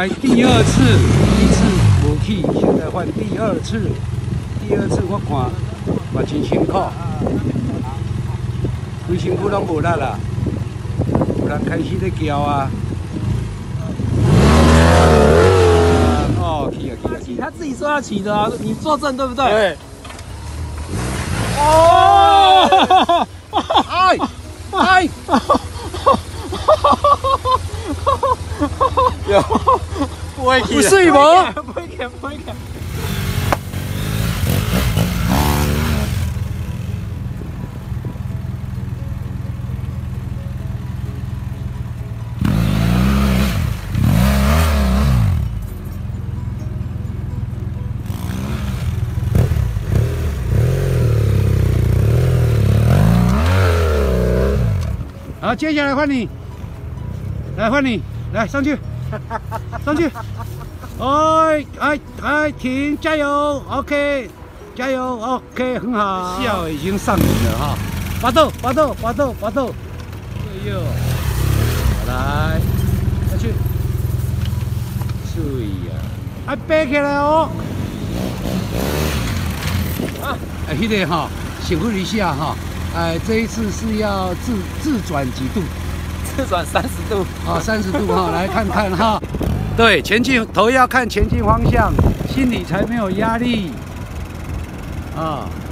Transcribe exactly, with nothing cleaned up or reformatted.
来第二次，第一次无去，现在换第二次。第二次我看嘛真辛苦，规身躯拢无力啦，有人开始咧叫啊。哦，去啊去啊去！ 他自己说要骑的啊，你作证对不对？ 对。哦！哎哎！有，不会不是吗？ 不会开，不会开。 好，接下来换你，来换你，来上去，上去，哎哎哎，停，加油 ，OK， 加油 ，OK， 很好，笑已经上瘾了哈，拔豆，拔豆，拔豆，拔豆，哎呦，好来，下去，注意呀，啊，背起来哦，啊，哎，那个哈，辛苦一下哈。哎，这一次是要自自转几度？ 自转三十度啊，三十度哈，来看看哈。对，前进，头要看前进方向，心里才没有压力。啊。